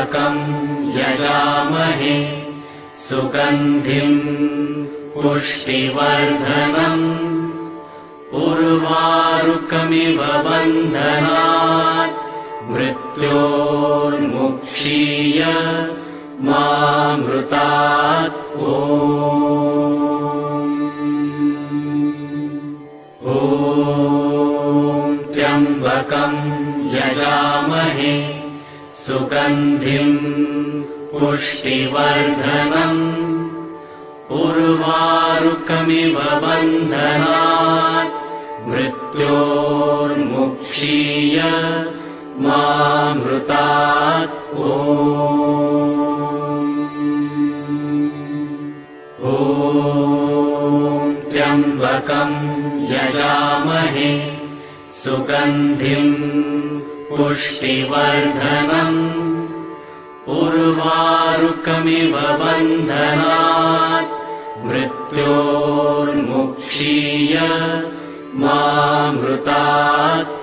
त्र्यम्बकम् यजामहे सुगन्धिम् पुष्टिवर्धनम् उर्वारुकमिव बन्धनात् मृत्योर्मुक्षीय मामृतात् ॐ त्र्यम्बकम् यजामहे सुगन्धिम् पुष्टिवर्धनम् उर्वारुकमिव बन्धनात् मृत्योर्मुक्षीय मामृतात् ॐ त्र्यम्बकम् यजामहे सुगन्धिम् पुष्टिवर्धनम् उर्वारुकमिव बन्धनात् मृत्योर्मुक्षीय मामृतात्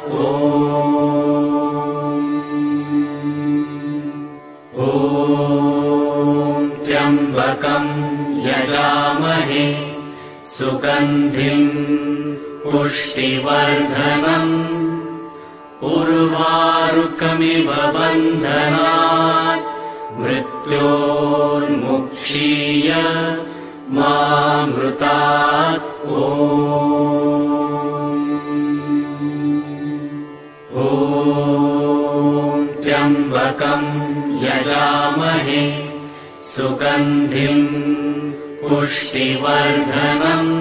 ॐ त्र्यम्बकम् यजामहे सुगन्धिम् पुष्टिवर्धनम् उर्वारुकमिव बन्धनात् मृत्योर्मुक्षीय मामृतात् ॐ त्र्यम्बकम् यजामहे सुगन्धिम् पुष्टिवर्धनम्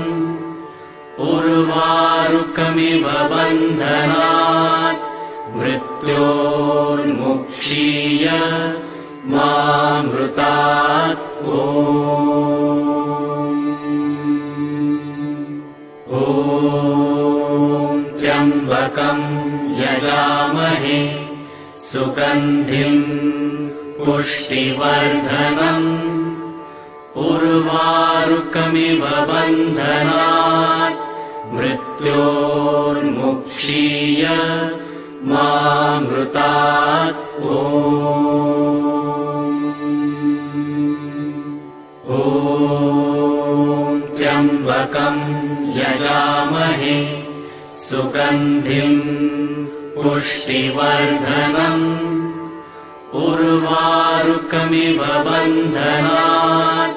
उर्वारुकमिव बन्धनात् मृत्योर्मुक्षीय मामृतात् ॐ त्र्यम्बकम् यजामहे सुगन्धिम् पुष्टिवर्धनम् उर्वारुकमिव बन्धनात् मृत्योर्मुक्षीय मामृतात् ॐ त्र्यम्बकम् यजामहे सुगन्धिम् पुष्टिवर्धनम् उर्वारुकमिव बन्धनात्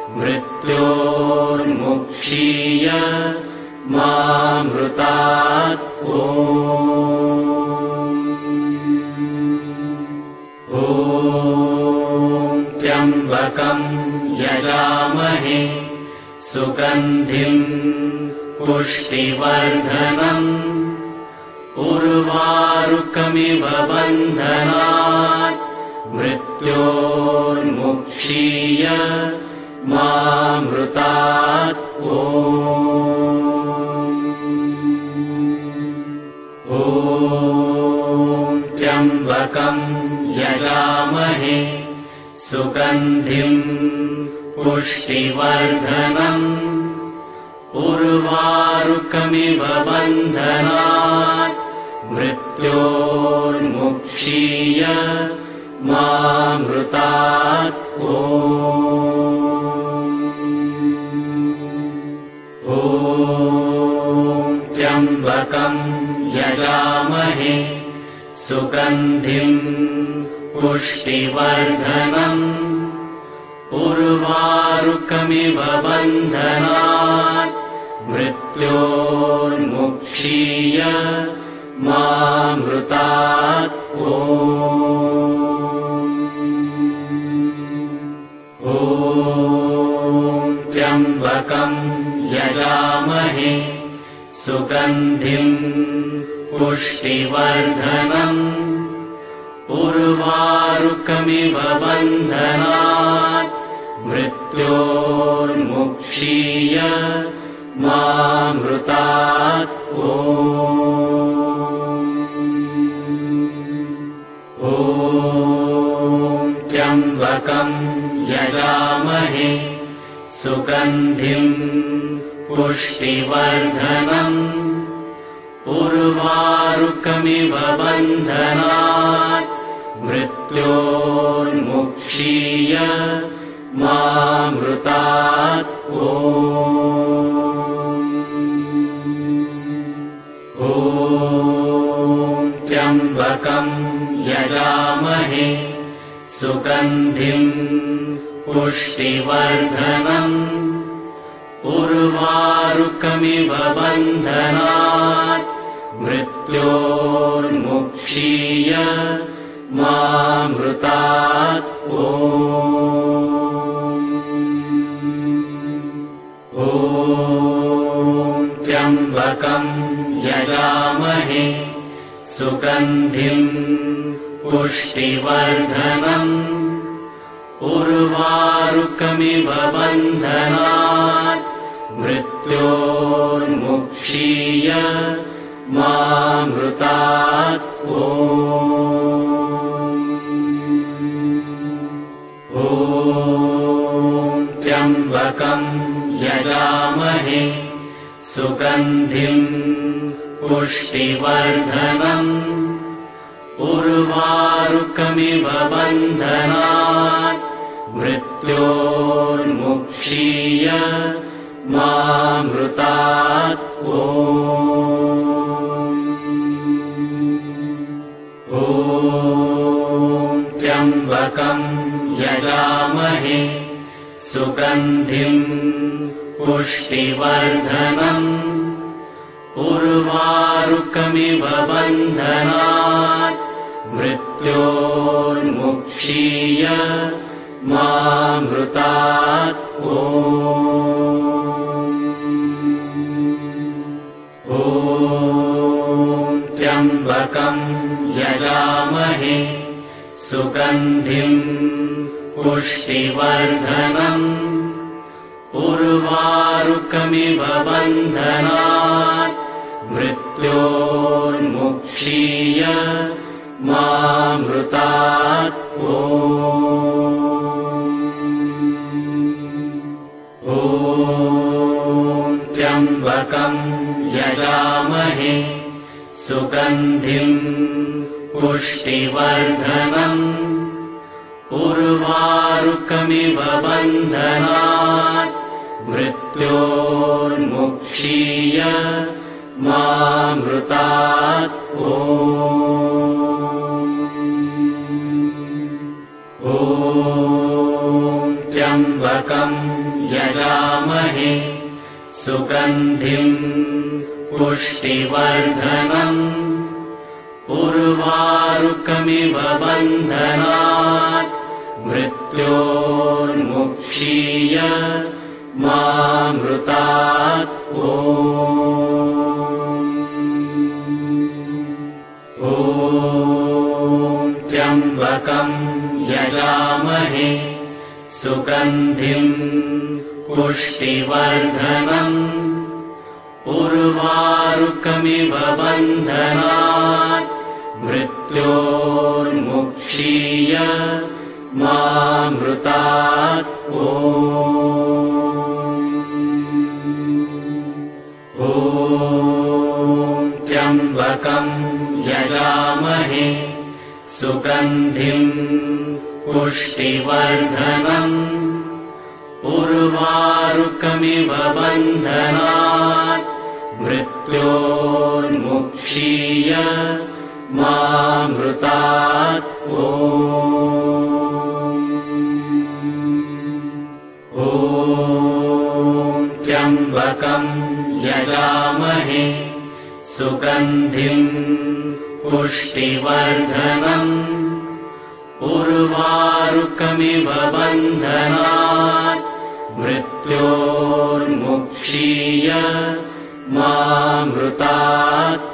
मृत्योर्मुक्षीय मामृतात् ॐ त्र्यम्बकम् यजामहे सुगन्धिम् पुष्टिवर्धनम् उर्वारुकमिव बन्धनात् मृत्योर्मुक्षीय मामृतात् ॐ त्र्यम्बकम् यजामहे सुगन्धिम् पुष्टिवर्धनम् उर्वारुकमिव बन्धनात् मृत्योर्मुक्षीय मामृतात् ॐ त्र्यम्बकम् यजामहे सुगन्धिम् पुष्टिवर्धनम् उर्वारुकमिव बन्धनात् मृत्योर्मुक्षीय मामृतात् ॐ त्र्यम्बकम् यजामहे सुगन्धिम् पुष्टिवर्धनम् उर्वारुकमिव बन्धनात् मृत्योर्मुक्षीय मामृतात् ॐ त्र्यम्बकम् यजामहे सुगन्धिम् पुष्टिवर्धनम् उर्वारुकमिव बन्धनात् मृत्योर्मुक्षीय मामृतात् ॐ त्र्यम्बकं यजामहे सुगन्धिं पुष्टिवर्धनम् उर्वारुकमिव बन्धनात् मृत्योर्मुक्षीय मामृतात् ॐ त्र्यम्बकं यजामहे सुगन्धिं पुष्टिवर्धनम् उर्वारुकमिव बन्धनात् मृत्योर्मुक्षीय मामृतात् ॐ त्र्यम्बकं यजामहे सुगन्धिं पुष्टिवर्धनम् उर्वारुकमिव बन्धनात् मृत्योर्मुक्षीय मामृतात् ॐ त्र्यम्बकं यजामहे सुगन्धिं पुष्टिवर्धनम् उर्वारुकमिव बन्धनात् मृत्योर्मुक्षीय मामृतात् ॐ त्र्यम्बकं यजामहे सुगन्धिं पुष्टिवर्धनम् उर्वारुकमिव बन्धनात् मृत्योर्मुक्षीय मामृतात् ॐ त्र्यम्बकं यजामहे सुगन्धिं पुष्टिवर्धनम् उर्वारुकमिव बन्धनात् मृत्योर्मुक्षीय मामृतात् ॐ त्र्यम्बकं यजामहे सुगन्धिं पुष्टिवर्धनम् उर्वारुकमिव बन्धनात् मृत्योर्मुक्षीय मामृतात् ॐ त्र्यम्बकं यजामहे सुगन्धिं पुष्टिवर्धनम् उर्वारुकमिव बन्धनात् मृत्योर्मुक्षीय मामृतात् ॐ त्र्यम्बकं यजामहे सुगन्धिं पुष्टिवर्धनम् उर्वारुकमिव बन्धनात् मृत्योर्मुक्षीय मामृतात् ॐ त्र्यम्बकं यजामहे सुगन्धिं पुष्टिवर्धनम् उर्वारुकमिव बन्धनात् मृत्योर्मुक्षीय मामृतात्